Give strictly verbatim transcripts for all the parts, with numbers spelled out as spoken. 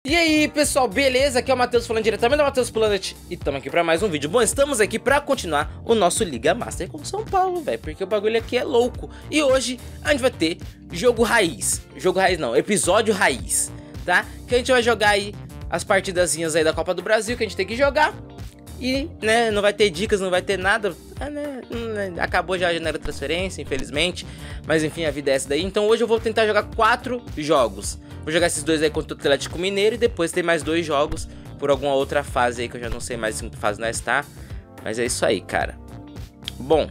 E aí pessoal, beleza? Aqui é o Matheus falando diretamente da Matheus Planet e estamos aqui para mais um vídeo. Bom, estamos aqui para continuar o nosso Liga Master com São Paulo, velho, porque o bagulho aqui é louco. E hoje a gente vai ter jogo raiz, jogo raiz não, episódio raiz, tá? Que a gente vai jogar aí as partidazinhas aí da Copa do Brasil que a gente tem que jogar. E, né, não vai ter dicas, não vai ter nada, é, né, acabou já a janela de transferência, infelizmente. Mas enfim, a vida é essa daí. Então hoje eu vou tentar jogar quatro jogos. Vou jogar esses dois aí contra o Atlético Mineiro e depois tem mais dois jogos por alguma outra fase aí que eu já não sei mais em que fase nós está. Mas é isso aí, cara. Bom,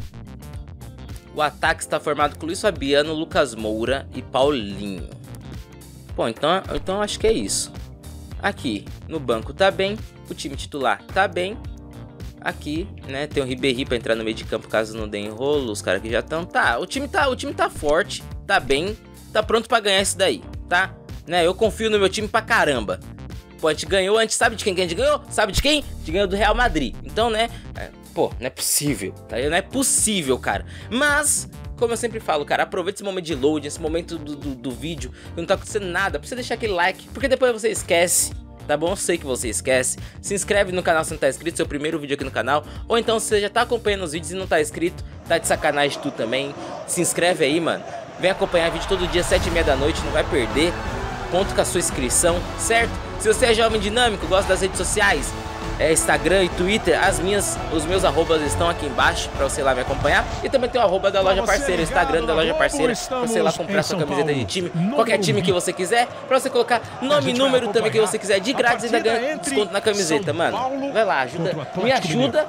o ataque está formado com Luiz Fabiano, Lucas Moura e Paulinho. Bom, então, então acho que é isso. Aqui no banco tá bem, o time titular tá bem. Aqui, né, tem o Ribéry para entrar no meio de campo caso não dê enrolo. Os caras que já estão, tá, o time tá, o time tá forte, tá bem, tá pronto para ganhar isso daí, tá? Né, eu confio no meu time pra caramba. Pô, a gente ganhou, a gente sabe de quem que a gente ganhou? Sabe de quem? A gente ganhou do Real Madrid. Então, né, é, pô, não é possível, tá? Não é possível, cara. Mas, como eu sempre falo, cara, aproveita esse momento de load, esse momento do, do, do vídeo, que não tá acontecendo nada, pra você deixar aquele like, porque depois você esquece, tá bom? Eu sei que você esquece. Se inscreve no canal se não tá inscrito, seu primeiro vídeo aqui no canal, ou então se você já tá acompanhando os vídeos e não tá inscrito, tá de sacanagem tu também, se inscreve aí, mano. Vem acompanhar vídeo todo dia, sete e meia da noite, não vai perder. Conto com a sua inscrição, certo? Se você é jovem dinâmico, gosta das redes sociais, é, Instagram e Twitter, as minhas, os meus arrobas estão aqui embaixo pra você ir lá me acompanhar. E também tem o arroba da loja parceira, o Instagram da loja parceira, pra você ir lá comprar sua camiseta de time, qualquer time que você quiser, pra você colocar nome e número também que você quiser de grátis e ainda ganha desconto na camiseta, mano. Vai lá, ajuda, me ajuda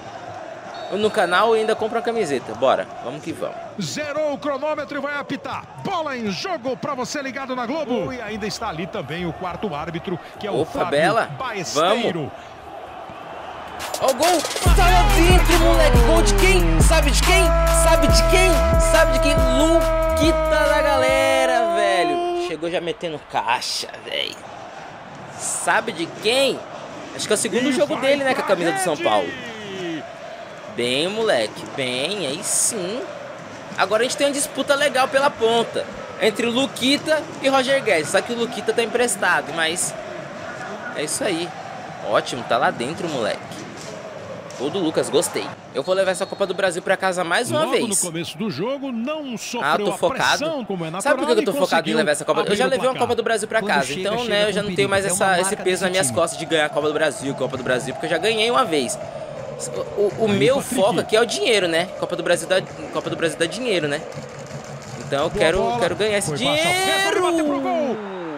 no canal e ainda compra uma camiseta. Bora, vamos que vamos. Zerou o cronômetro e vai apitar. Bola em jogo para você ligado na Globo. E ainda está ali também o quarto árbitro, que é o Opa, Fábio Bela. Baesteiro. Vamos. Ó o gol, tá lá dentro, moleque. Gol de quem? Sabe de quem? Sabe de quem? Sabe de quem? Luquita da galera, velho. Chegou já metendo caixa, velho. Sabe de quem? Acho que é o segundo E jogo dele, né, com a camisa do rede. São Paulo. Bem, moleque, bem, aí sim. Agora a gente tem uma disputa legal pela ponta entre o Luquita e Roger Guedes. Só que o Luquita tá emprestado, mas é isso aí. Ótimo, tá lá dentro, moleque. Gol do Lucas, gostei. Eu vou levar essa Copa do Brasil pra casa mais uma Logo vez. no começo do jogo não sofreu Ah, tô focado. pressão, como é natural. Sabe por que eu tô e focado em levar essa Copa? Eu já levei uma placar. Copa do Brasil pra Quando casa, chega, então, chega né, eu com já não perigo. tenho mais É uma essa, marca esse peso desse nas minhas time. costas de ganhar a Copa do Brasil, Copa do Brasil, porque eu já ganhei uma vez. O, o Aí, meu Patrick. foco aqui é o dinheiro, né? Copa do Brasil dá, Copa do Brasil dá dinheiro, né? Então eu Boa quero, bola. quero ganhar esse Foi baixo, dinheiro! bateu pro gol.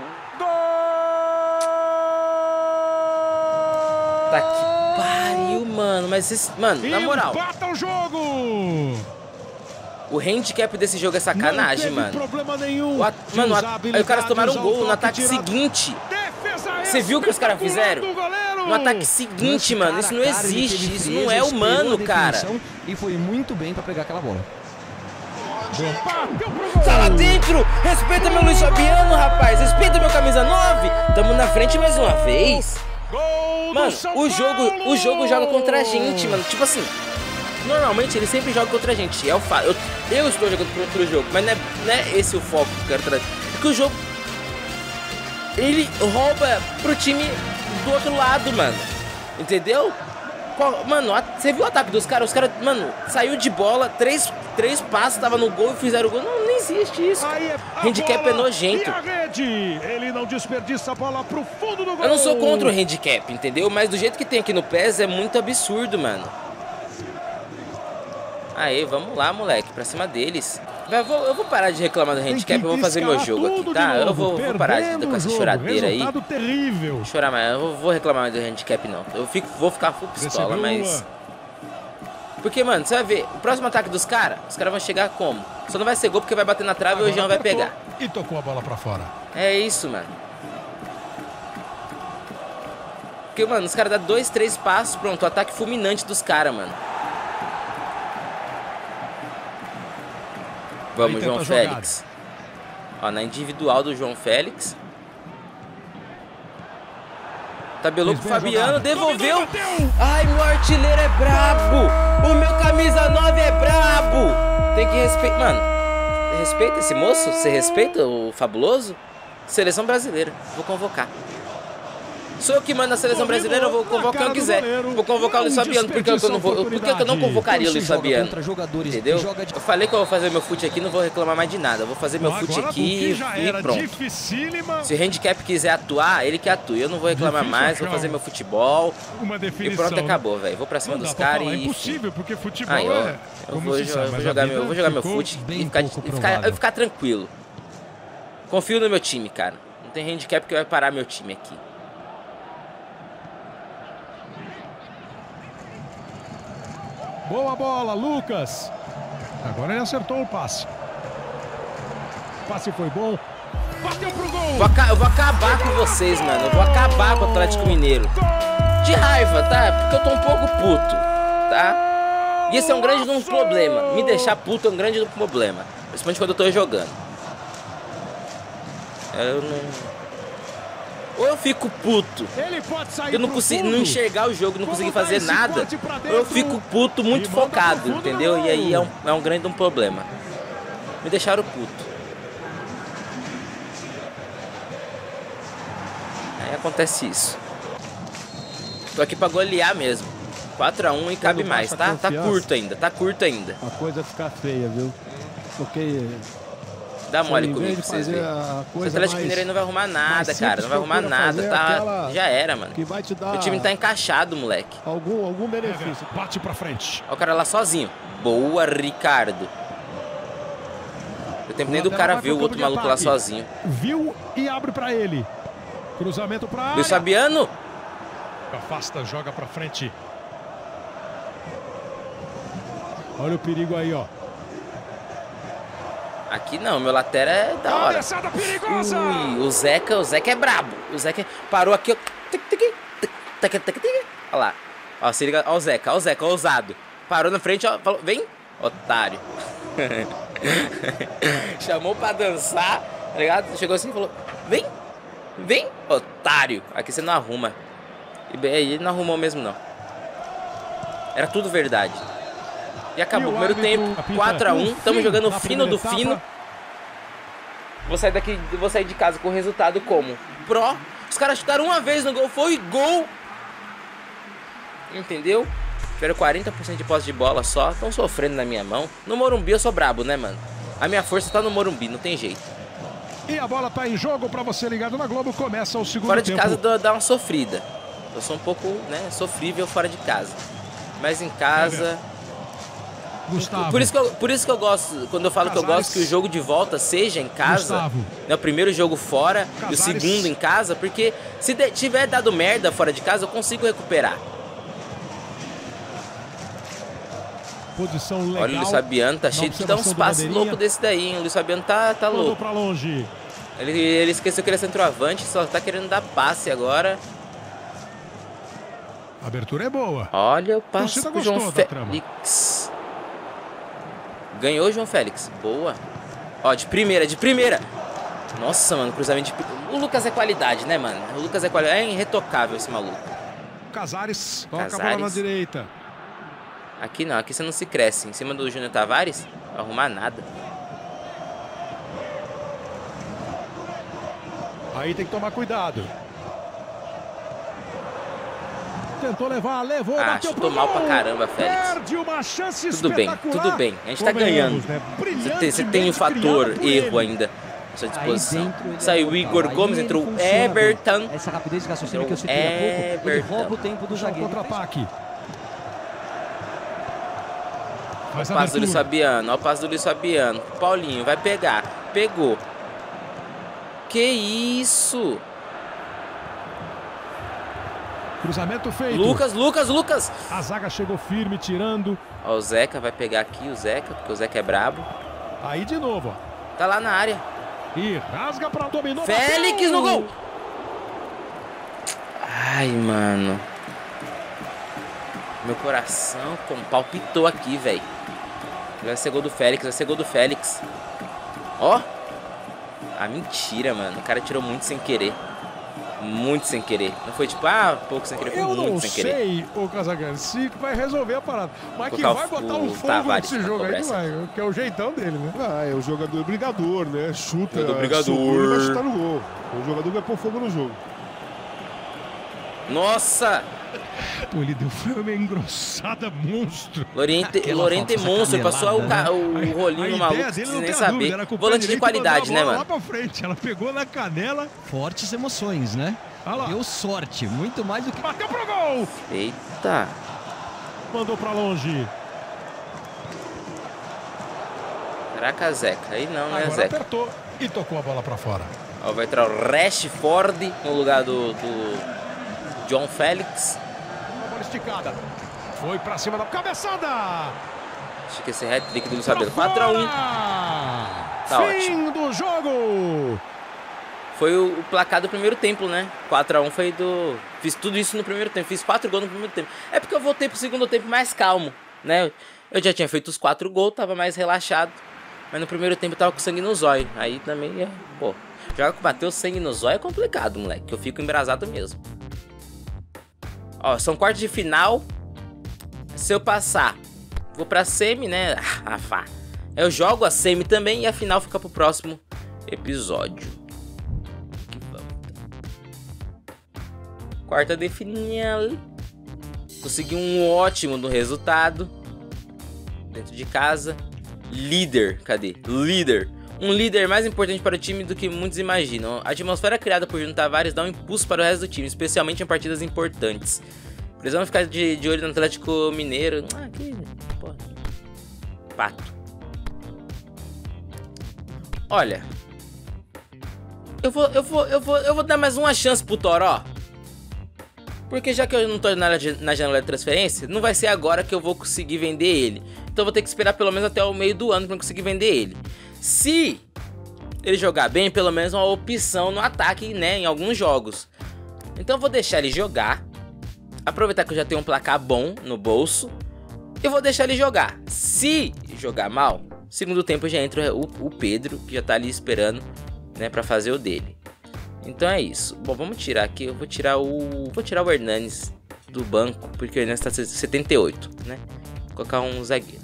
Tá que pariu, mano. Mas esse, mano, na moral, Empata o jogo. o handicap desse jogo é sacanagem, Não teve mano. problema nenhum. O at... Mano, o at... aí os caras tomaram um Habilidades gol no ao ataque toque tirado. seguinte. Defesa Você viu o que os caras espetacular fizeram? do goleiro. No ataque seguinte, mano, isso não existe, isso não é humano, cara. E foi muito bem pra pegar aquela bola. Bateu pro gol. Tá lá dentro! Respeita meu Luiz Fabiano, rapaz! Respeita meu camisa nove! Tamo na frente mais uma vez! Gol do Mano, São o jogo, Paulo. o jogo joga contra a gente, mano. Tipo assim, normalmente ele sempre joga contra a gente. É o fato. Eu, eu estou jogando contra o jogo, mas não é, não é esse o foco que eu quero trazer. Porque o jogo, ele rouba pro time do outro lado, mano. Entendeu? Qual- Mano, a- você viu o ataque dos caras? Os caras, mano, saiu de bola, três, três passos, tava no gol e fizeram o gol. Não, não existe isso, cara. Aí é a Handicap é bola nojento. E a rede. Ele não desperdiça a bola pro fundo do gol. Eu não sou contra o handicap, entendeu? Mas do jeito que tem aqui no P E S é muito absurdo, mano. Aê, vamos lá, moleque, pra cima deles. Eu vou, eu vou parar de reclamar do Tem handicap, que eu vou fazer meu escalar jogo aqui, tudo tá? de Eu novo, vou, vou parar de, perdendo com essa o jogo. choradeira aí. Resultado terrível. Chorar, mas eu vou, vou reclamar mais do handicap, não. Eu fico, vou ficar full pistola, Recebeu mas... uma. Porque, mano, você vai ver, o próximo ataque dos caras, os caras vão chegar como? Só não vai ser gol porque vai bater na trave e o Jean vai Apertou pegar. E tocou a bola pra fora. É isso, mano. Porque, mano, os caras dão dois, três passos, pronto, o ataque fulminante dos caras, mano. Vamos, Aí João tenta jogar. Félix. Ó, na individual do João Félix. Tabelou com o Fez bem a Fabiano, jogada. devolveu. Dominou, bateu. Ai, meu artilheiro é brabo. O meu camisa nove é brabo. Tem que respeitar. Mano, respeita esse moço? Você respeita o fabuloso? Seleção brasileira. Vou convocar. Sou eu que mando a seleção brasileira, eu vou convocar quem quiser. Vou convocar o Luiz Fabiano. Por que eu não vou? Por que eu não convocaria o Luiz Fabiano? Entendeu? Eu falei que eu vou fazer meu fute aqui, não vou reclamar mais de nada. Eu vou fazer meu fute aqui e pronto. Se o handicap quiser atuar, ele que atue. Eu não vou reclamar mais, vou fazer meu futebol. E pronto, acabou, velho. Vou pra cima dos caras e... É impossível, porque futebol aí, ó, é... eu vou, jo vou jogar meu, vou jogar meu fute e ficar, e ficar, eu ficar tranquilo. Confio no meu time, cara. Não tem handicap que vai parar meu time aqui. Boa bola, Lucas. Agora ele acertou o passe. O passe foi bom. Bateu pro gol. Vou eu vou acabar com vocês, mano. Eu vou acabar com o Atlético Mineiro. De raiva, tá? Porque eu tô um pouco puto, tá? E esse é um grande um problema. Me deixar puto é um grande problema. Principalmente quando eu tô jogando. Eu não... Ou eu fico puto, eu não consigo não enxergar o jogo, não consegui fazer nada. Ou eu fico puto, muito focado, entendeu? E aí é um, é um grande um problema. Me deixaram puto. Aí acontece isso. Tô aqui pra golear mesmo. quatro a um e cabe mais, tá? Tá curto ainda, tá curto ainda. A coisa fica feia, viu? Porque... Dá mole comigo pra vocês verem. O Atlético Mineiro aí não vai arrumar nada, cara. Não vai arrumar nada. Tá... Já era, mano. Que vai te dar o time tá encaixado, moleque. Algum, algum benefício. Bate pra frente. Olha o cara lá sozinho. Boa, Ricardo. Eu tempo nem do cara ver o outro maluco lá sozinho. Viu e abre pra ele. Cruzamento pra área. Luiz Fabiano. Afasta, joga pra frente. Olha o perigo aí, ó. Aqui não, meu lateral é da hora. Ui, o Zeca, o Zeca é brabo. O Zeca parou aqui, ó. Olha lá. Ó, se liga, ó o Zeca, ó o Zeca, ousado. Parou na frente, ó, falou, vem, otário. Chamou pra dançar, tá ligado? Chegou assim e falou, vem, vem, otário. Aqui você não arruma. E ele não arrumou mesmo, não. Era tudo verdade. E acabou o primeiro tempo, quatro a um, estamos jogando fino do fino. Vou sair daqui, vou sair de casa com o resultado como? Pró. Os caras chutaram uma vez no gol, foi gol. Entendeu? Tiveram quarenta por cento de posse de bola só, estão sofrendo na minha mão. No Morumbi eu sou brabo, né, mano? A minha força tá no Morumbi, não tem jeito. E a bola tá em jogo pra você ligado na Globo, começa o segundo tempo. Fora de casa dá uma sofrida. Eu sou um pouco, né, sofrível fora de casa. Mas em casa... Gustavo. Por isso, que eu, por isso que eu gosto, quando eu falo Casares. Que eu gosto que o jogo de volta seja em casa, né, o primeiro jogo fora Casares. E o segundo em casa, porque se de, tiver dado merda fora de casa, eu consigo recuperar. Posição legal. Olha o Luiz Fabiano, tá cheio de dar uns passos loucos desse daí, hein? O Luiz Fabiano tá, tá louco. Pra longe. Ele, ele esqueceu que ele é centroavante, só tá querendo dar passe agora. A abertura é boa. Olha o passe pro João Félix. Ganhou o João Félix. Boa. Ó, de primeira, de primeira. Nossa, mano, cruzamento de... O Lucas é qualidade, né, mano? O Lucas é qualidade. É irretocável esse maluco. Casares. Casares. Toca a bola na direita. Aqui não, aqui você não se cresce. Em cima do Júnior Tavares, não vai arrumar nada. Aí tem que tomar cuidado. Tentou levar, levou, ah, bateu chutou mal pra caramba, Félix. Perde uma chance tudo bem, tudo bem. A gente tá ganhando. Né? Você, tem, você tem o fator erro ainda à sua disposição. Saiu o Igor Gomes, entrou o Everton. Essa rapidez de raciocínio que eu citei há pouco, ele rouba o tempo do zagueiro. Contra-ataque. Olha o passe do Luiz Fabiano, olha o passe do Luiz Fabiano. Paulinho vai pegar, pegou. Que isso? Cruzamento feito. Lucas, Lucas, Lucas. A zaga chegou firme, tirando. Ó, o Zeca vai pegar aqui, o Zeca, porque o Zeca é brabo. Aí de novo, ó. Tá lá na área. E rasga pra dominou. Félix bateu. No gol. Ai, mano. Meu coração como palpitou aqui, velho. Vai ser gol do Félix, vai ser gol do Félix. Ó. Ah, mentira, mano. O cara tirou muito sem querer. Muito sem querer. Não foi tipo, ah, pouco sem querer, foi eu muito sem querer. Eu não sei, ô Casagrande, se vai resolver a parada. Mas que vai botar o, o fogo nesse jogo aí, vai, que é o jeitão dele, né? Ah, é o jogador brigador, né? Chuta, o brigador. Ele vai chutar no gol. O jogador vai pôr fogo no jogo. Nossa! Pô, ele deu foi uma engrossada monstro. Lorente, Lorente é monstro, ele passou o, ca... o a, rolinho a maluco, dele, sem nem saber. Volante de qualidade, né, mano? Lá pra frente, ela pegou na canela. Fortes emoções, né? Deu sorte, muito mais do que... Bateu pro gol! Eita! Mandou pra longe. Caraca, Zeca. Aí não, né, Agora Zeca? apertou e tocou a bola pra fora. Ó, vai entrar o Rashford no lugar do, do John Félix. Uma bola esticada. Foi pra cima da cabeçada. Acho que esse hat-trick do Luiz Fabiano. quatro a um. Tá Fim ótimo. do jogo. Foi o, o placar do primeiro tempo, né? quatro a um foi do... Fiz tudo isso no primeiro tempo. Fiz quatro gols no primeiro tempo. É porque eu voltei pro segundo tempo mais calmo, né? Eu já tinha feito os quatro gols, tava mais relaxado. Mas no primeiro tempo eu tava com sangue no zóio. Aí também é... Pô, jogar com o Matheus sangue no zóio é complicado, moleque. Que eu fico embrasado mesmo. Ó, são quartos de final. Se eu passar, vou pra semi, né? Ah, fá. Eu jogo a semi também e a final fica pro próximo episódio. Que vamos. Quarta de final. Consegui um ótimo no resultado. Dentro de casa. Líder, cadê? Líder. Um líder mais importante para o time do que muitos imaginam. A atmosfera criada por Júnior Tavares dá um impulso para o resto do time, especialmente em partidas importantes. Precisamos ficar de, de olho no Atlético Mineiro. Ah, que... Porra. Pato. Olha. Eu vou, eu vou, eu vou, eu vou dar mais uma chance pro Toró. Porque já que eu não tô na, na janela de transferência, não vai ser agora que eu vou conseguir vender ele. Então eu vou ter que esperar pelo menos até o meio do ano pra conseguir vender ele. Se ele jogar bem, pelo menos uma opção no ataque, né, em alguns jogos. Então eu vou deixar ele jogar. Aproveitar que eu já tenho um placar bom no bolso. Eu vou deixar ele jogar. Se jogar mal, segundo tempo já entra o, o Pedro, que já tá ali esperando, né, pra fazer o dele. Então é isso. Bom, vamos tirar aqui. Eu vou tirar o... Vou tirar o Hernanes do banco, porque o Hernanes tá setenta e oito, né? Vou colocar um zagueiro.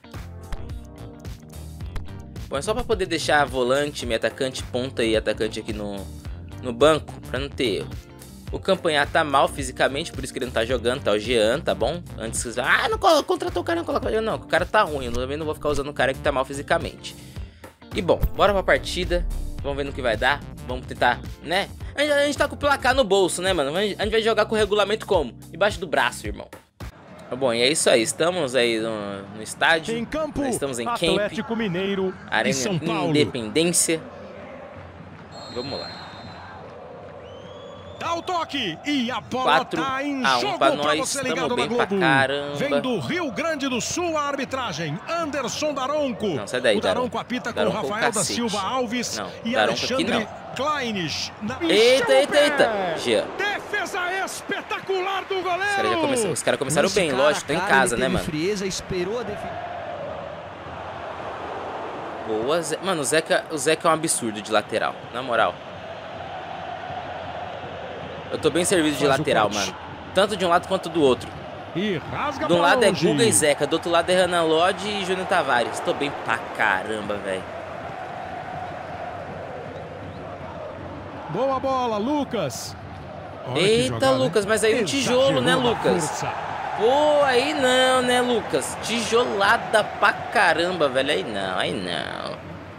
Bom, é só pra poder deixar volante, meio atacante, ponta e atacante aqui no, no banco, pra não ter erro. O Campanhar tá mal fisicamente, por isso que ele não tá jogando, tá o Jean, tá bom? Antes que ah, não contratou o cara, não coloca ele. Não, o cara tá ruim, eu também não vou ficar usando o cara que tá mal fisicamente. E bom, bora pra partida. Vamos ver no que vai dar. Vamos tentar, né? A gente, a gente tá com o placar no bolso, né, mano? A gente, a gente vai jogar com o regulamento como? Embaixo do braço, irmão. Bom, e é isso aí. Estamos aí no, no estádio. Em campo, estamos em Atlético Camp, Mineiro, Arena São Paulo. Independência. Vamos lá. Dá o toque e a bola quatro tá em a um jogo pra pra nós. você Estamos ligado bem na pra Globo. caramba. Vem do Rio Grande do Sul a arbitragem. Anderson Daronco. Não, sai daí, o Daronco Daronco. apita Daronco com é o Rafael da cacete. Silva Alves Não, e Daronco aqui Alexandre não. Kleines. Na... Eita, eita, eita. Jean. Defesa espetacular do Os goleiro. caras, já começam, os caras começaram Nesse bem, cara lógico, tá em cara, casa, ele né, teve mano? frieza, esperou a defesa. Boa, Zé. Mano, o Zeca, o Zeca é um absurdo de lateral, na moral. Eu tô bem servido de Faz lateral, mano. Tanto de um lado quanto do outro. E rasga De um lado é longe. Guga e Zeca, do outro lado é Renan Lodge e Júnior Tavares. Tô bem pra caramba, velho. Boa bola, Lucas. Olha que Eita, jogada, Lucas, mas aí um tijolo, né, Exagerou a Lucas? força. Pô, aí não, né, Lucas? Tijolada pra caramba, velho. Aí não, aí não.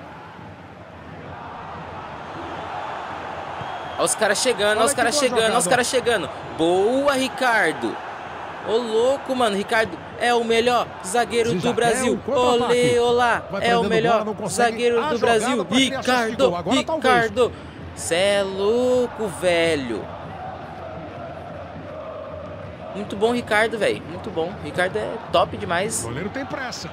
Olha os caras chegando, olha os caras chegando, olha os caras chegando. Boa, Ricardo. Ô, louco, mano. Ricardo é o melhor zagueiro do Brasil. Olê, olá. É o melhor zagueiro do Brasil. Ricardo, Ricardo. Cê é louco, velho. Muito bom, Ricardo, velho. Muito bom. Ricardo é top demais. O goleiro tem pressa.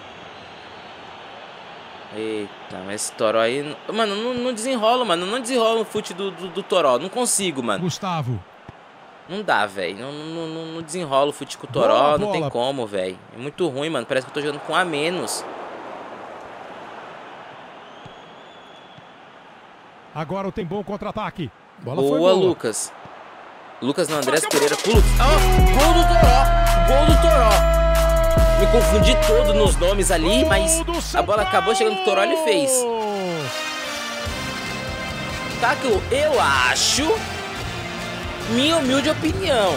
Eita, mas esse Toró aí... Mano, não, não desenrola, mano. Não desenrola o fute do, do, do Toró. Não consigo, mano. Gustavo. Não dá, velho. Não, não, não, não desenrola o fute com o Toró. Boa não bola. tem como, velho. É muito ruim, mano. Parece que eu tô jogando com A menos. Agora tem bom contra-ataque. Bola Boa, foi boa, Lucas. Lucas não, Andrés Pereira pro Lucas. Oh, gol do Toró. Gol do Toró. Me confundi todo nos nomes ali, mas a bola acabou chegando pro Toró e ele fez. Tá que eu, eu acho Minha humilde opinião.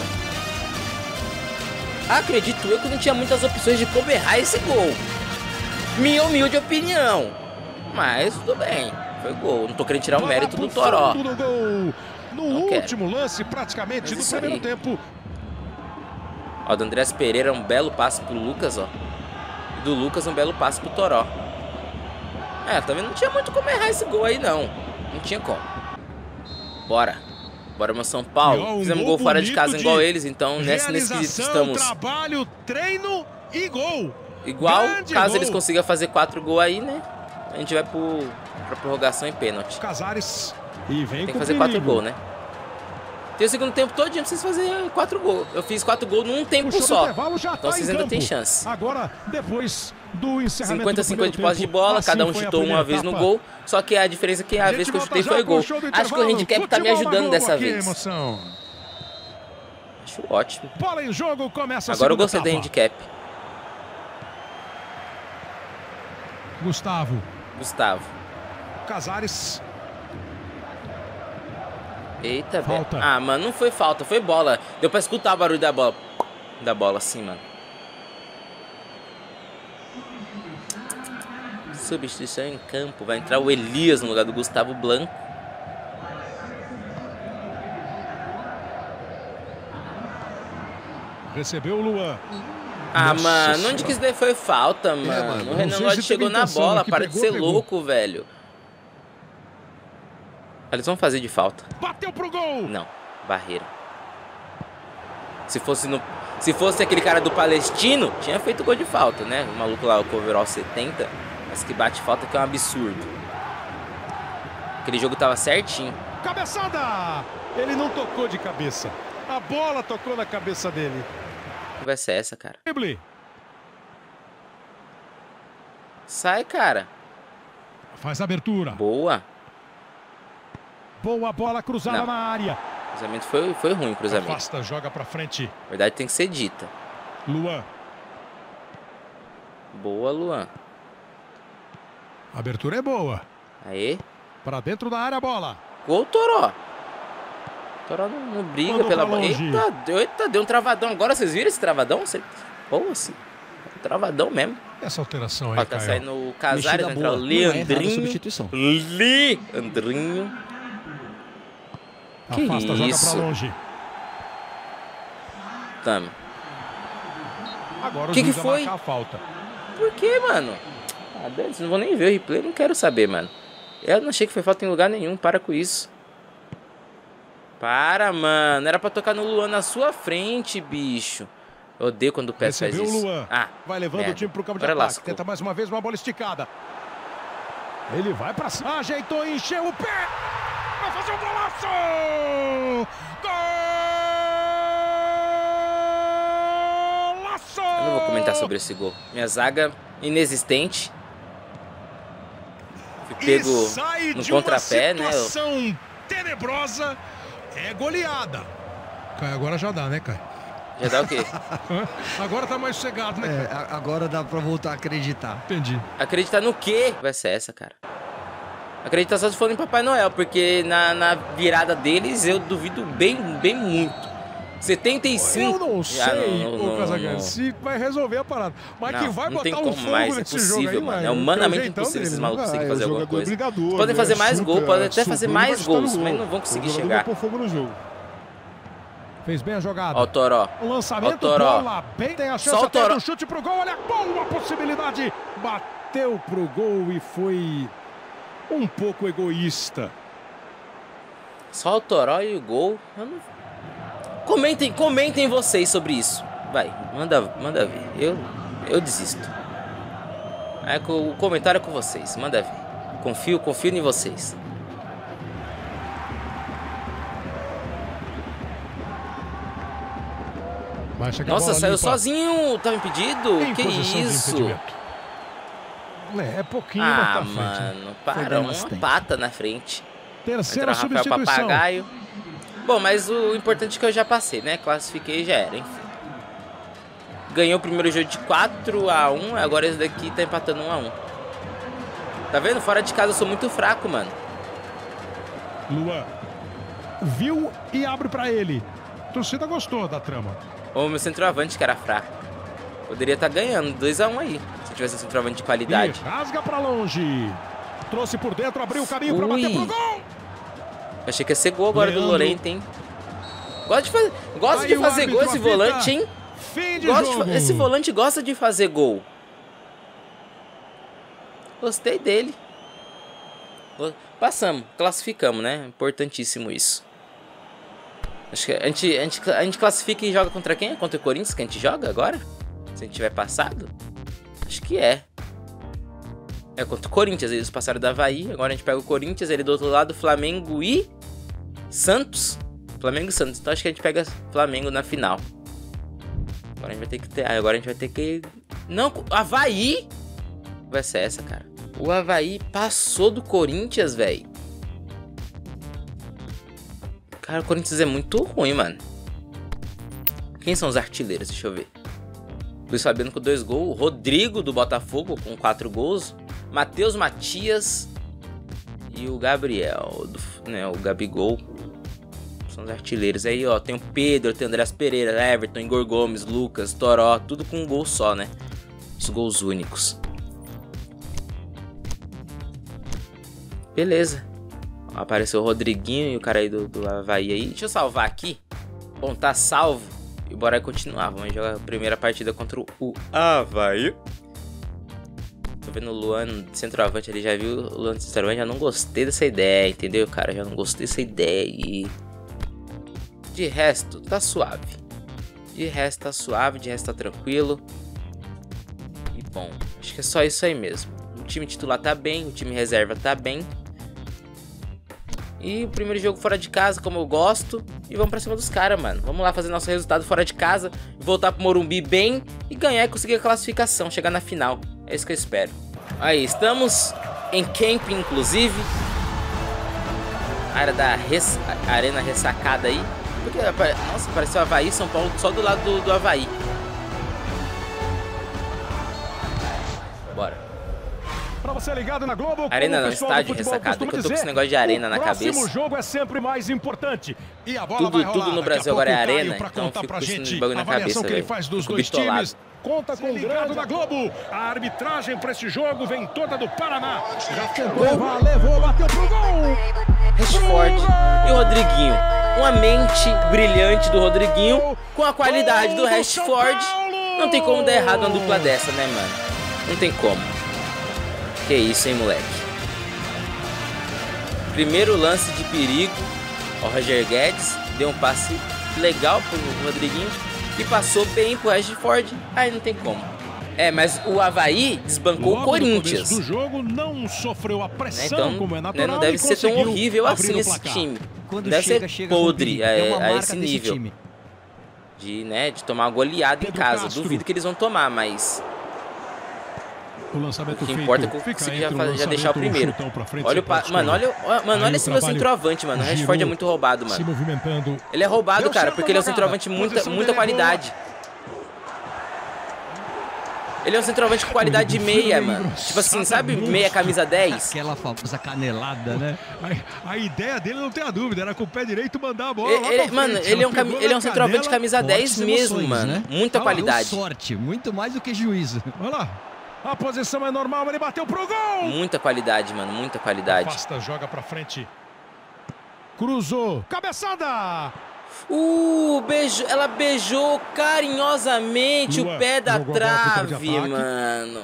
Acredito eu que não tinha muitas opções de como errar esse gol. Minha humilde opinião. Mas tudo bem. Foi gol. Não tô querendo tirar o mérito do Toró. No último lance, praticamente, do primeiro tempo. Ó, do Andrés Pereira, um belo passe pro Lucas, ó. E do Lucas, um belo passe pro Toró. É, também não tinha muito como errar esse gol aí, não. Não tinha como. Bora. Bora, meu São Paulo. Um Fizemos gol, gol fora de casa igual eles, então nesse, nesse quesito estamos... trabalho, treino e gol. Igual, Grande caso gol. eles consigam fazer quatro gols aí, né? A gente vai pro, pra prorrogação e pênalti. Casares. E vem Tem que fazer quatro gols, né? Tem o segundo tempo todinho pra vocês fazerem quatro gols. Eu fiz quatro gols num tempo só. Já então tá vocês ainda têm chance. Agora, depois do encerramento cinquenta a cinquenta de posse de bola, assim cada um chutou uma vez no gol. Só que a diferença é que a, a vez que eu chutei foi gol. Acho que o handicap tá me ajudando dessa aqui, vez. Emoção. Acho ótimo. Bola em jogo, começa a Agora eu gostei etapa. do handicap. Gustavo. Gustavo. Casares. Eita, velho. Ah, mano, não foi falta, foi bola. Deu pra escutar o barulho da bola. Da bola assim, mano. Substituição em campo. Vai entrar o Elias no lugar do Gustavo Blanco. Recebeu o Luan. Ah, Nossa mano, senhora. onde que isso daí foi falta, mano? É, mano, o Renan Lodge chegou na bola. Para de ser pegou. louco, velho. Eles vão fazer de falta. Bateu pro gol. Não, barreira. Se fosse no, se fosse aquele cara do Palestino, tinha feito gol de falta, né? O maluco lá, o overall setenta, mas que bate falta que é um absurdo. Aquele jogo tava certinho. Cabeçada! Ele não tocou de cabeça. A bola tocou na cabeça dele. Que vai ser essa, cara? Drible. Sai, cara. Faz a abertura. Boa. Boa bola cruzada Não. na área. O cruzamento foi, foi ruim, o cruzamento. Afasta, joga pra frente. Na verdade tem que ser dita. Luan. Boa, Luan. A abertura é boa. Aê. Pra dentro da área a bola. Gol, Toró. Toró não, não briga Mandou pela pra bola. longe. Eita, deu, eita, deu um travadão. Agora vocês viram esse travadão? Você... Pô, assim. Um travadão mesmo. Essa alteração aí, Ó, tá Caio. saindo o Casares, vai entrar o boa. Não é errada a Leandrinho. substituição. Leandrinho. Que Afasta, isso? joga pra longe. Tamo. Agora o Que que juiz vai foi? marcar a falta. Por que, mano? Ah, Deus, não vou nem ver o replay, não quero saber, mano. Eu não achei que foi falta em lugar nenhum, para com isso. Para, mano. Era pra tocar no Luan na sua frente, bicho. Eu odeio quando o P E S faz Recebeu isso. o Luan. Ah, Vai levando merda. o time pro campo de Agora ataque. lascou. Tenta mais uma vez uma bola esticada. Ele vai pra cima. Ajeitou, encheu o pé. Vai fazer um golaço! Golaço! Eu não vou comentar sobre esse gol. Minha zaga inexistente. Fui pego E sai no de uma contrapé, né? Eu... situação tenebrosa. É goleada. Caio, agora já dá, né, Caio? Já dá o quê? Agora tá mais sossegado, né, É, Caio? a- agora dá pra voltar a acreditar. Entendi. Acreditar no quê? Vai ser essa, cara. Acreditar só se for em Papai Noel, porque na, na virada deles eu duvido bem, bem muito. setenta e cinco. Eu não Já sei, não- ô não- Casagrande, não- se vai resolver a parada. Mas Não, que vai não tem botar um como fogo mais, é nesse jogo impossível, aí, mano. vai. É humanamente o jeitão impossível dele, esses né? malucos conseguirem Ah, é fazer alguma jogador coisa. brigador, Podem né? fazer mais Chuta, gol, podem até chuta, fazer ele mais vai chutar no gols, mas gol. não vão O conseguir jogador chegar. vai pôr fogo no jogo. Fez bem a jogada. Ó o Toró. O lançamento, Ó o Toró. bola bem, tem a Só chance o até Toró. do chute pro gol, olha, boa possibilidade. Bateu pro gol e foi um pouco egoísta. Só o Toró e o gol. Eu não... Comentem, comentem vocês sobre isso. Vai, manda, manda ver. Eu, eu desisto. É, com- o comentário é com vocês. Manda ver. Confio, confio em vocês. Vai chegar a Nossa, bola saiu limpa. sozinho. Tava impedido? Em Que posição de isso? impedimento. É, é pouquinho, mas Ah, tá à frente. mano, para bem uma bastante. pata na frente. Terceira Entrou o Rafael substituição. Papagaio. Bom, mas o importante é que eu já passei, né? Classifiquei e já era, enfim. Ganhou o primeiro jogo de quatro a um, agora esse daqui tá empatando um a um. Tá vendo? Fora de casa eu sou muito fraco, mano. Luan. viu e abre para ele. A torcida gostou da trama. O meu centroavante que era fraco. Poderia estar ganhando dois a um aí, se tivesse um centroavante de qualidade. E rasga para longe. Trouxe por dentro, abriu o caminho para bater pro gol. Achei que ia ser gol agora Leandro. do Lorente, hein? Gosta de, faz... Gosta de fazer gol esse volante, hein? Gosta de... Esse volante gosta de fazer gol. Gostei dele. Passamos, classificamos, né? Importantíssimo isso. Acho que a gente, a, gente, a gente classifica e joga contra quem? Contra o Corinthians que a gente joga agora? Se a gente tiver passado? Acho que é. É contra o Corinthians, eles passaram do Avaí. Agora a gente pega o Corinthians, ele do outro lado, Flamengo e Santos. Flamengo e Santos. Então acho que a gente pega Flamengo na final. Agora a gente vai ter que ter. Agora a gente vai ter que. Não, Avaí! Vai ser essa, cara. O Avaí passou do Corinthians, velho. Cara, o Corinthians é muito ruim, mano. Quem são os artilheiros? Deixa eu ver. Luiz Fabiano com dois gols. Rodrigo do Botafogo com quatro gols. Matheus Matias. E o Gabriel, do, né, o Gabigol. São os artilheiros. Aí, ó, tem o Pedro, tem o Andrés Pereira, Everton, Igor Gomes, Lucas, Toró. Tudo com um gol só, né? Os gols únicos. Beleza. Apareceu o Rodriguinho e o cara aí do, do Avaí aí. Deixa eu salvar aqui. Bom, tá salvo. E bora continuar. Vamos jogar a primeira partida contra o Avaí. Tô vendo o Luan centroavante ali. Já viu o Luan centroavante? Já não gostei dessa ideia, entendeu, cara? Já não gostei dessa ideia aí. De resto, tá suave. De resto, tá suave. De resto, tá tranquilo. E bom, acho que é só isso aí mesmo. O time titular tá bem. O time reserva tá bem. E o primeiro jogo fora de casa, como eu gosto. E vamos pra cima dos caras, mano. Vamos lá fazer nosso resultado fora de casa. Voltar pro Morumbi bem. E ganhar e conseguir a classificação. Chegar na final. É isso que eu espero. Aí, estamos em camping, inclusive. A área da res... a arena ressacada aí. Porque, nossa, pareceu Avaí, São Paulo, só do lado do, do Avaí. Bora. Pra você ligado na Globo, arena não, estádio ressacado, que eu tô com esse negócio de arena na cabeça. O próximo jogo é sempre mais importante. E a bola tudo, vai rolar. tudo no Brasil agora é arena, então eu fico com esse bagulho na cabeça, velho. Conta com o ligado na Globo. A arbitragem pra esse jogo vem toda do Paraná. Já tentou levar, levou, bateu pro gol. Rashford e o Rodriguinho. Uma mente brilhante do Rodriguinho com a qualidade do Rashford. Não tem como dar errado uma dupla dessa, né, mano? Não tem como. Que isso, hein, moleque? Primeiro lance de perigo. O Roger Guedes deu um passe legal pro Rodriguinho e passou bem pro Rashford. Aí não tem como. É, mas o Avaí desbancou Logo o Corinthians. Do jogo não sofreu a pressão, então, como é natural, né, não deve ser tão horrível assim esse time. Quando deve chega, ser chega podre a, é a esse nível. Time. De, né, de tomar uma goleada Pedro em casa. Castro. Duvido que eles vão tomar, mas... O, lançamento o que importa é que eu consegui já, já deixar o primeiro. Frente, olha o pa... Mano, olha, mano, olha esse meu centroavante, mano. O Rashford é muito roubado, mano. Se movimentando. Ele é roubado, Deu cara, porque ele é um centroavante muita, muita qualidade. Ele é um centroavante com qualidade de meia, mano. Tipo assim, sabe meia camisa dez? Aquela famosa canelada, né? A, a ideia dele, não tem a dúvida, era com o pé direito mandar a bola ele, lá ele, pra Mano, frente. ele é um, cam... ele é um centroavante de camisa dez mesmo, emoções, mano. Né? Muita ah, qualidade. Sorte, muito mais do que juízo. Olha lá. A posição é normal, ele bateu pro gol. Muita qualidade, mano, muita qualidade. Afasta, joga pra frente. Cruzou, cabeçada. Uh, beijo, ela beijou carinhosamente Lua, o pé da trave, mano.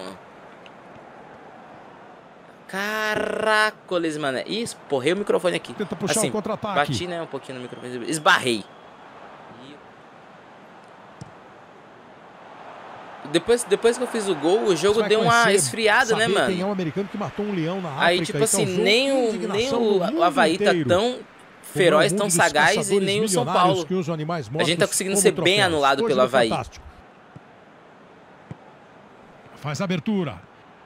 Caracoles, mano. Ih, esporrei o microfone aqui. Tenta puxar assim, o contra-ataque. Bati, né, um pouquinho no microfone. Esbarrei. Depois, depois que eu fiz o gol, o jogo deu uma esfriada, né, mano? Quem é um americano que matou um leão na África. Aí, tipo assim, nem o, nem o, o Avaí tá tão feroz, tão sagaz, e nem o São Paulo. A gente tá conseguindo ser bem anulado pelo Avaí. Faz a abertura.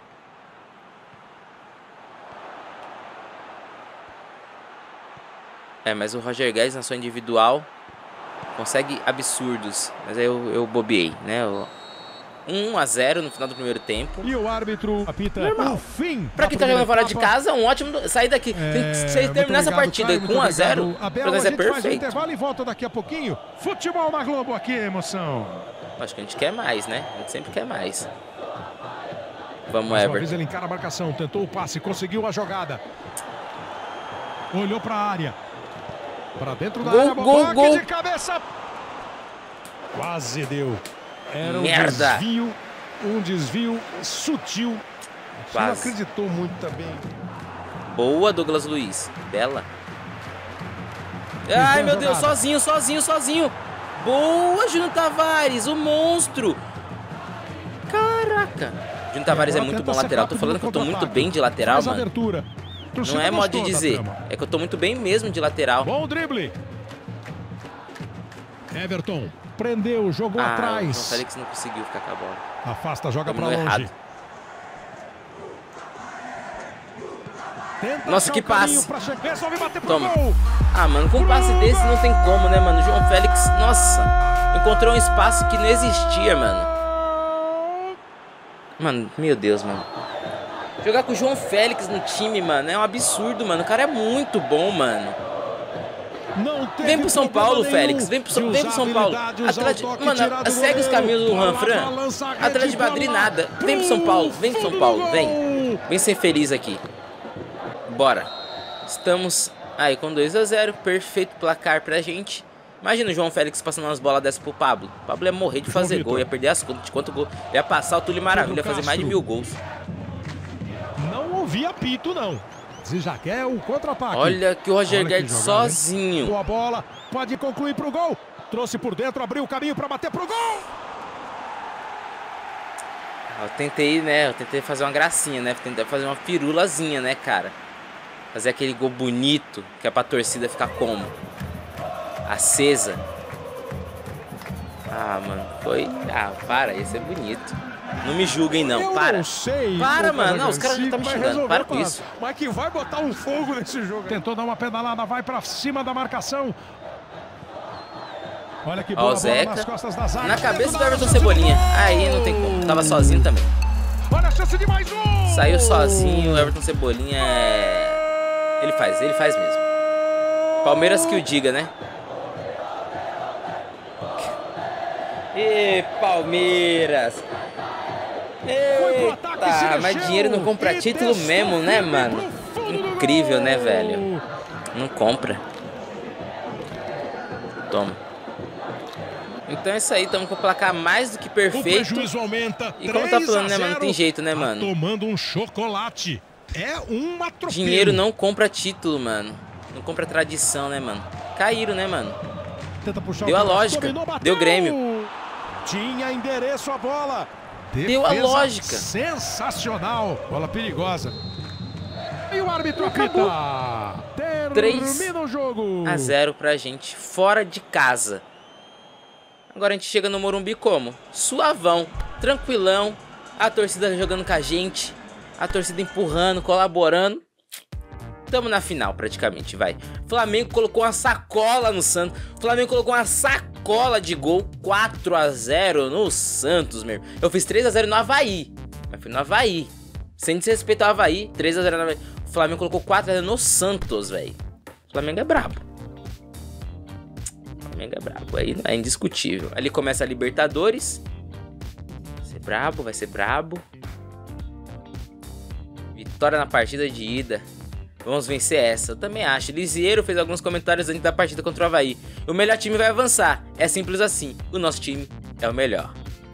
É, mas o Roger Guedes na sua individual consegue absurdos. Mas aí eu, eu bobeei, né? Eu... um a zero no final do primeiro tempo. E o árbitro apita normal. O fim. Pra quem tá jogando fora de casa, um ótimo sair daqui. É, se terminar essa partida Caio, com um a zero, Abel, pra nós é perfeito. Faz um intervalo e volta daqui a pouquinho. Futebol na Globo aqui, emoção. Acho que a gente quer mais, né? A gente sempre quer mais. Vamos, Mais Everton. uma vez ele encara a marcação, tentou o passe, conseguiu a jogada. Olhou pra área. Pra dentro da gol, área, gol, botou gol. de cabeça. Quase deu. Era um Merda. desvio, um desvio sutil. Quase. Não acreditou muito também. Boa, Douglas Luiz. Bela. Ai, meu Deus, sozinho, sozinho, sozinho. Boa, Júnior Tavares, o monstro. Caraca. Júnior Tavares é muito bom lateral. Tô falando que eu tô muito bem de lateral, mano. Não é modo de dizer. É que eu tô muito bem mesmo de lateral. Bom drible. Everton prendeu, jogou ah, atrás. O Félix não conseguiu ficar com a bola. Afasta, joga pra longe. Errado. Tenta Nossa, que passe. Toma. Ah, mano, com um passe desse não tem como, né, mano? O João Félix, nossa, encontrou um espaço que não existia, mano. Mano, meu Deus, mano. Jogar com o João Félix no time, mano, é um absurdo, mano. O cara é muito bom, mano. Vem pro São Paulo, Félix. Vem pro, São, vem pro São Paulo. Atleti... Mano, segue os caminhos do Ranfran. Atlético de Madrid, nada. Vem pro São Paulo. Vem pro São Paulo. Vem. Vem ser feliz aqui. Bora. Estamos aí com dois a zero. Perfeito placar pra gente. Imagina o João Félix passando umas bolas dessas pro Pablo. O Pablo ia morrer de fazer gol. Ia perder as contas de quanto gol. Ia passar o Túlio Maravilha. Ia fazer mais de mil gols. Não ouvi apito, não. Se já quer o contra-ataque. Olha que o Roger Guedes sozinho. Boa bola, pode concluir pro gol. Trouxe por dentro, abriu o caminho para bater pro gol. Eu tentei, né? Eu tentei fazer uma gracinha, né? Tentei fazer uma firulazinha, né, cara? Fazer aquele gol bonito, que é pra torcida ficar como? Acesa. Ah, mano, foi... Ah, para, isso é bonito. Não me julguem, não. Eu para. Não sei, para, mano. Não, os caras já estão me xingando. Para com isso. Mas que vai botar um fogo nesse jogo. Tentou dar uma pedalada, vai pra cima da marcação. Olha que boa bola nas costas da zaga. Na cabeça do Everton Cebolinha. Aí não tem como. Tava sozinho também. Olha a chance de mais um. Saiu sozinho. O Everton Cebolinha é... Ele faz, ele faz mesmo. Palmeiras que o diga, né? Ê, Palmeiras. Eita, mas dinheiro não compra título mesmo, né, mano? Incrível, né, velho? Não compra. Toma. Então é isso aí, estamos com o placar mais do que perfeito. E como tá falando, né, mano? Não tem jeito, né, mano? Tomando um chocolate. É um atropelo. Dinheiro não compra título, mano. Não compra tradição, né, mano? Caíram, né, mano? Deu a lógica. Deu Grêmio. Tinha endereço a bola. Deu a lógica. Sensacional. Bola perigosa. E o árbitro acabou. Termina o jogo. três a zero pra gente, fora de casa. Agora a gente chega no Morumbi como? Suavão, tranquilão. A torcida jogando com a gente. A torcida empurrando, colaborando. Tamo na final praticamente, vai. Flamengo colocou uma sacola no Santos. Flamengo colocou uma sacola de gol. quatro a zero no Santos, meu. Eu fiz três a zero no Avaí. Mas fui no Avaí. Sem desrespeitar o Avaí. três a zero no Avaí. O Flamengo colocou quatro a zero no Santos, velho. O Flamengo é brabo. O Flamengo é brabo. Aí é indiscutível. Ali começa a Libertadores. Vai ser brabo, vai ser brabo. Vitória na partida de ida. Vamos vencer essa, eu também acho. Lisieiro fez alguns comentários antes da partida contra o Avaí. O melhor time vai avançar, é simples assim. O nosso time é o melhor.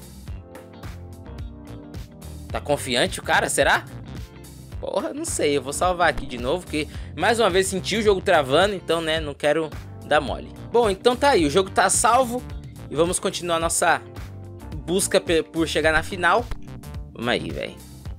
Tá confiante o cara, será? Porra, não sei, eu vou salvar aqui de novo, porque mais uma vez senti o jogo travando, então, né, não quero dar mole. Bom, então tá aí, o jogo tá salvo e vamos continuar nossa busca por chegar na final. Vamos aí, velho.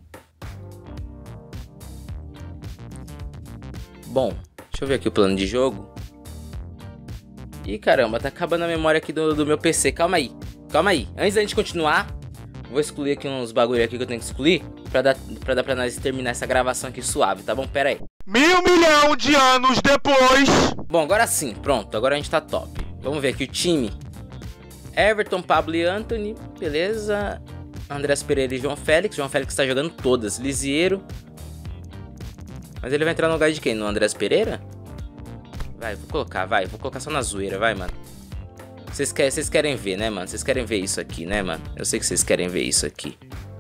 Bom, deixa eu ver aqui o plano de jogo. Ih, caramba, tá acabando a memória aqui do, do meu P C. Calma aí, calma aí. Antes da gente continuar, vou excluir aqui uns bagulho aqui que eu tenho que excluir pra dar pra, dar pra nós terminar essa gravação aqui suave, tá bom? Pera aí. Mil milhão de anos depois. Bom, agora sim, pronto, agora a gente tá top. Vamos ver aqui o time. Everton, Pablo e Antony, beleza. Andreas Pereira e João Félix. João Félix tá jogando todas. Lisieiro. Mas ele vai entrar no lugar de quem? No Andreas Pereira? Vai, vou colocar, vai. Vou colocar só na zoeira, vai, mano. Vocês querem, vocês querem ver, né, mano? Vocês querem ver isso aqui, né, mano? Eu sei que vocês querem ver isso aqui.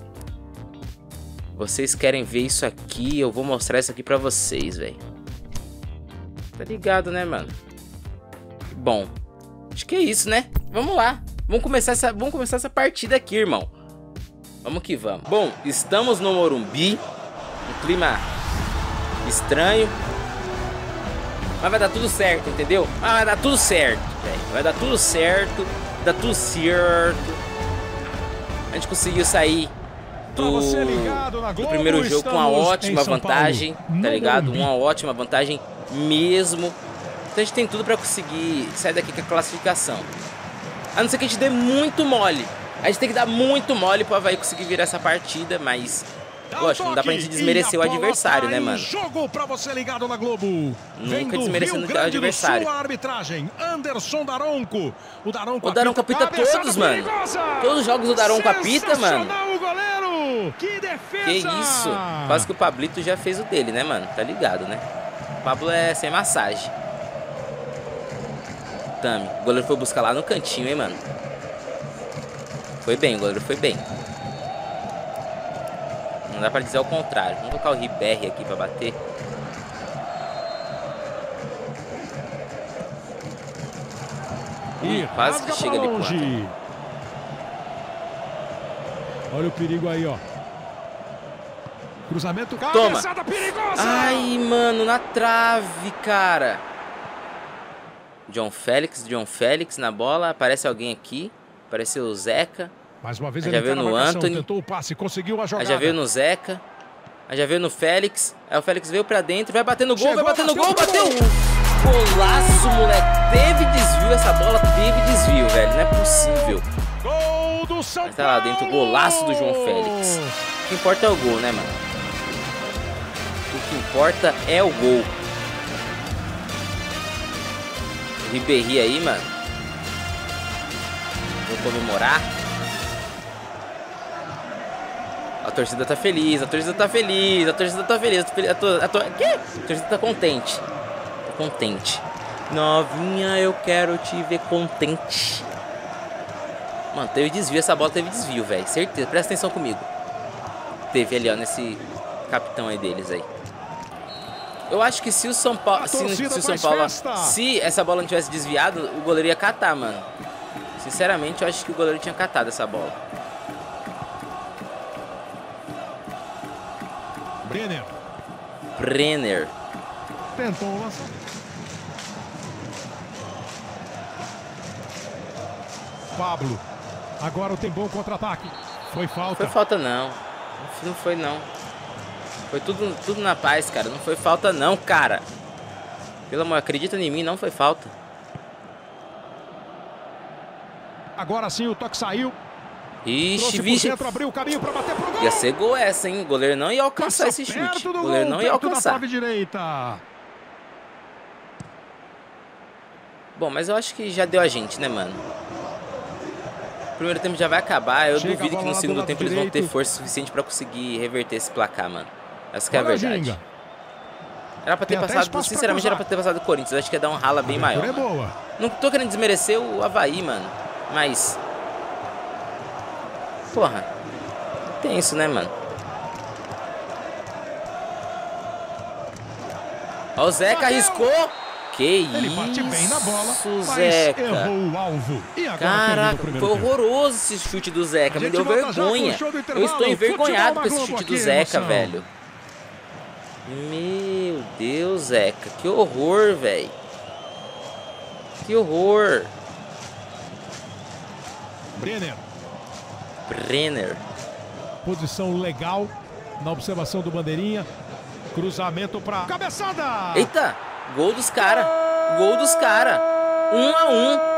Vocês querem ver isso aqui. Eu vou mostrar isso aqui pra vocês, velho. Tá ligado, né, mano? Bom, acho que é isso, né? Vamos lá. Vamos começar essa, vamos começar essa partida aqui, irmão. Vamos que vamos. Bom, estamos no Morumbi. Um clima estranho. Mas vai dar tudo certo, entendeu? Mas vai dar tudo certo, velho. Vai dar tudo certo. Vai dar tudo certo. A gente conseguiu sair do, do primeiro jogo com uma ótima vantagem, tá ligado? Uma ótima vantagem mesmo. Então a gente tem tudo pra conseguir sair daqui com a classificação. A não ser que a gente dê muito mole. A gente tem que dar muito mole pro Avaí conseguir virar essa partida, mas... Lógico, não dá pra gente desmerecer o adversário, né, mano? Jogo pra você ligado na Globo. Nunca desmerecendo o adversário. Arbitragem, Anderson Daronco. O Daronco, o Daronco apita todos, mano. Todos os jogos o Daronco apita, mano. O goleiro. Que defesa. Que isso? Quase que o Pablito já fez o dele, né, mano? Tá ligado, né? O Pablo é sem massagem. Tami. O goleiro foi buscar lá no cantinho, hein, mano? Foi bem, o goleiro foi bem. Não dá pra dizer o contrário. Vamos colocar o Ribéry aqui pra bater. Ih, quase que chega ali pro Olha o perigo aí, ó. Cruzamento. Toma. Ai, mano, na trave, cara. John Félix, John Félix na bola. Aparece alguém aqui. Apareceu o Zeca. Mais uma vez aí já veio no Anthony. Tentou o passe, conseguiu a jogada. Aí já veio no Zeca. Aí já veio no Félix. Aí o Félix veio pra dentro. Vai bater no gol, Chegou, vai bater no gol, bateu! Golaço, moleque. Teve desvio essa bola, teve desvio, velho. Não é possível. Gol do São Mas tá lá dentro o golaço do João Félix. O que importa é o gol, né, mano? O que importa é o gol. O Ribéry aí, mano. Vou comemorar. A torcida tá feliz, a torcida tá feliz, a torcida tá feliz, a torcida, a to, a to, a torcida tá contente. Tá contente. Novinha, eu quero te ver contente. Mano, teve desvio, essa bola teve desvio, velho. Certeza, presta atenção comigo. Teve ali, ó, nesse capitão aí deles aí. Eu acho que se o São Paulo, se, se o São Paulo, se essa bola não tivesse desviado, o goleiro ia catar, mano. Sinceramente, eu acho que o goleiro tinha catado essa bola. Brenner. Brenner. Tentou o lance. Pablo. Agora tem bom contra-ataque. Foi falta. Foi falta não. Não foi não. Foi tudo, tudo na paz, cara. Não foi falta não, cara. Pelo amor, acredita em mim, não foi falta. Agora sim o toque saiu. Ixi, vixe. Abriu o caminho para bater pro gol. Ia ser gol essa, hein? O goleiro não ia alcançar Passa esse chute. O goleiro gol, não ia alcançar. Direita. Bom, mas eu acho que já deu a gente, né, mano? O primeiro tempo já vai acabar. Eu Chega duvido que no segundo tempo direito. Eles vão ter força suficiente para conseguir reverter esse placar, mano. Essa que é a verdade. Era pra ter Tem passado, sinceramente, pra era pra ter passado o Corinthians. Eu acho que ia dar um rala bem maior. É boa. Não tô querendo desmerecer o Avaí, mano. Mas... Porra. Tem isso, né, mano? Ó, o Zeca arriscou. Que Ele isso, bate bem na bola, Zeca. Errou o alvo. E agora Caraca, foi horroroso esse chute do Zeca. Me deu vergonha. Eu estou envergonhado com esse chute do Zeca, velho. Meu Deus, Zeca. Que horror, velho. Que horror. Brenner. Brenner. Posição legal na observação do bandeirinha. Cruzamento para cabeçada. Eita, gol dos caras. Gol dos caras. Um a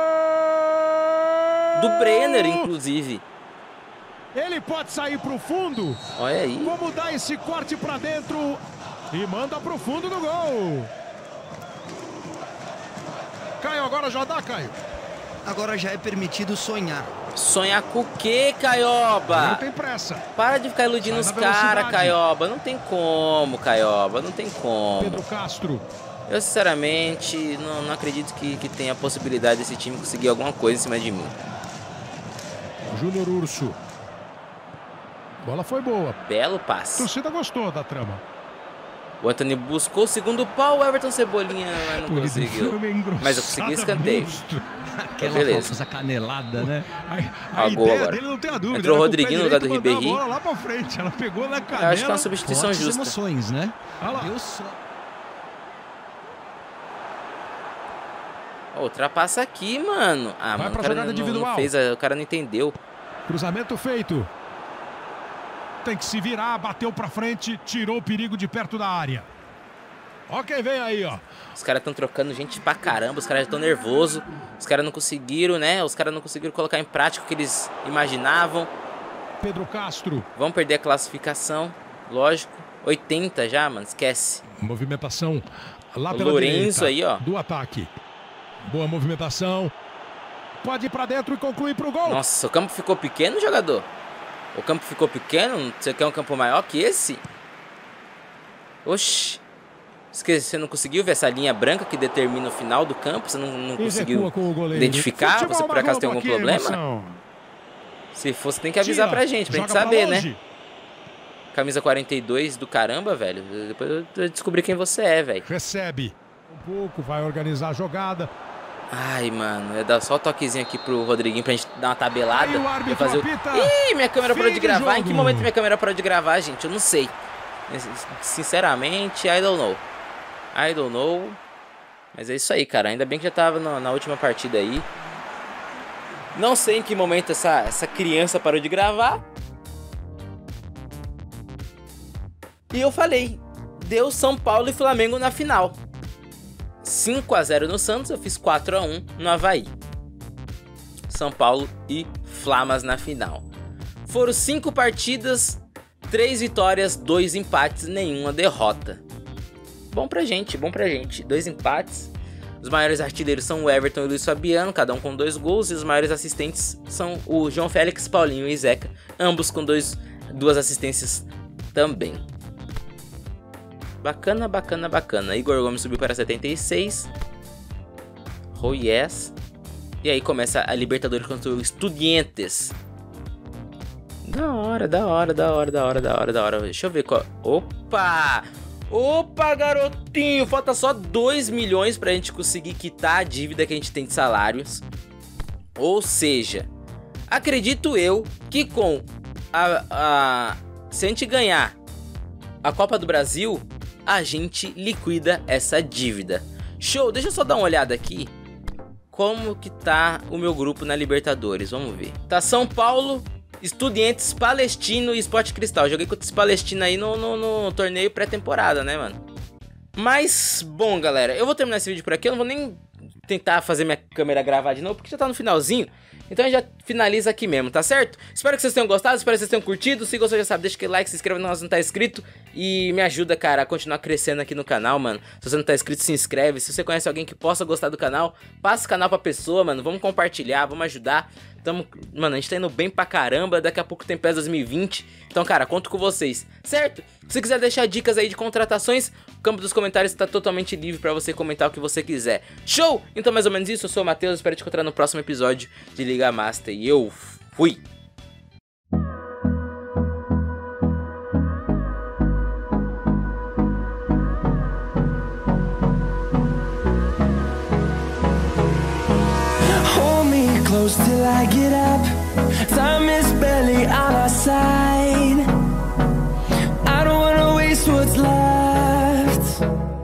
um. Do Brenner, inclusive. Ele pode sair pro fundo. Olha aí. Vamos dar esse corte para dentro e manda pro fundo do gol. Caio, agora já dá, Caio. Agora já é permitido sonhar. Sonhar com o quê, Caioba? Não tem pressa. Para de ficar iludindo os caras, Caioba. Não tem como, Caioba. Não tem como. Pedro Castro. Eu, sinceramente, não, não acredito que, que tenha a possibilidade desse time conseguir alguma coisa em cima de mim. Júnior Urso. Bola foi boa. Belo A passe. torcida gostou da trama. O Antony buscou o segundo pau. O Everton Cebolinha mas não conseguiu. Mas eu consegui escanteio. Aquela beleza. famosa canelada, né? A, a Ah, gol ideia agora. dele não tem a dúvida. Entrou o era com o Rodriguinho pé no lugar do direito, mandar Ribéry. a bola lá pra frente. Ela pegou na canela. Eu acho que é uma substituição Fortes justa. emoções, né? Olha lá. Deu só... Oh, ultrapassa aqui, mano. Ah, Vai mano, pra o cara jogada não, individual. não fez, a- o cara não entendeu. Cruzamento feito. Tem que se virar, bateu pra frente, tirou o perigo de perto da área. Ó quem vem aí, ó. Os caras estão trocando gente pra caramba, os caras já estão nervosos. Os caras não conseguiram, né? Os caras não conseguiram colocar em prática o que eles imaginavam. Pedro Castro. Vão perder a classificação, lógico. oitenta já, mano, esquece. Movimentação lá O pela Lourenço direita aí, ó. do ataque. Boa movimentação. Pode ir pra dentro e concluir pro gol. Nossa, o campo ficou pequeno, jogador? O campo ficou pequeno? Você quer um campo maior que esse? Oxi. Esqueci, você não conseguiu ver essa linha branca que determina o final do campo? Você não, não E conseguiu recua com o goleiro. identificar? Futebol Você por na acaso tem Globo algum aqui, problema? emoção. Se fosse, tem que avisar Tira, pra gente, pra gente joga pra saber, né? longe. Camisa quarenta e dois do caramba, velho. Depois eu descobri quem você é, velho. Recebe. Um pouco, vai organizar a jogada. Ai, mano, ia dar só o toquezinho aqui pro Rodriguinho pra gente dar uma tabelada. Aí o Ia árbitro fazer o... apita. Ih, minha câmera Fim parou de de gravar. Em jogo. que momento minha câmera parou de gravar, gente? Eu não sei. Sinceramente, I don't know. I don't know. Mas é isso aí, cara. Ainda bem que já tava no, na última partida aí. Não sei em que momento essa, essa criança parou de gravar. E eu falei, deu São Paulo e Flamengo na final. cinco a zero no Santos, eu fiz quatro a um no Avaí. São Paulo e Flamas na final. Foram cinco partidas, três vitórias, dois empates, nenhuma derrota. Bom pra gente, bom pra gente. Dois empates. Os maiores artilheiros são o Everton e o Luiz Fabiano, cada um com dois gols. E os maiores assistentes são o João Félix, Paulinho e Zeca, ambos com dois, duas assistências também. Bacana, bacana, bacana. Igor Gomes subiu para setenta e seis. Oh yes. E aí começa a Libertadores contra o Estudiantes. Da hora, da hora, da hora, da hora, da hora, da hora. Deixa eu ver qual... Opa! Opa, garotinho! Falta só dois milhões pra gente conseguir quitar a dívida que a gente tem de salários. Ou seja, acredito eu que com a... a se a gente ganhar a Copa do Brasil, a gente liquida essa dívida. Show! Deixa eu só dar uma olhada aqui. Como que tá o meu grupo na Libertadores? Vamos ver. Tá São Paulo, Estudiantes, Palestino e Sport Cristal. Joguei contra esse Palestino aí no, no, no torneio pré-temporada, né, mano? Mas, bom, galera, eu vou terminar esse vídeo por aqui. Eu não vou nem tentar fazer minha câmera gravar de novo, porque já tá no finalzinho. Então a gente já finaliza aqui mesmo, tá certo? Espero que vocês tenham gostado, espero que vocês tenham curtido. Se gostou, já sabe, deixa aquele like, se inscreva no canal se não tá inscrito. E me ajuda, cara, a continuar crescendo aqui no canal, mano. Se você não tá inscrito, se inscreve. Se você conhece alguém que possa gostar do canal, passa o canal pra pessoa, mano. Vamos compartilhar, vamos ajudar. Tamo, mano, a gente tá indo bem pra caramba. Daqui a pouco tem P E S dois mil e vinte. Então, cara, conto com vocês, certo? Se quiser deixar dicas aí de contratações, o campo dos comentários tá totalmente livre pra você comentar o que você quiser. Show? Então, mais ou menos isso. Eu sou o Matheus, espero te encontrar no próximo episódio de Liga Master. E eu fui! Close till I get up. Time is barely on our side. I don't wanna waste what's left.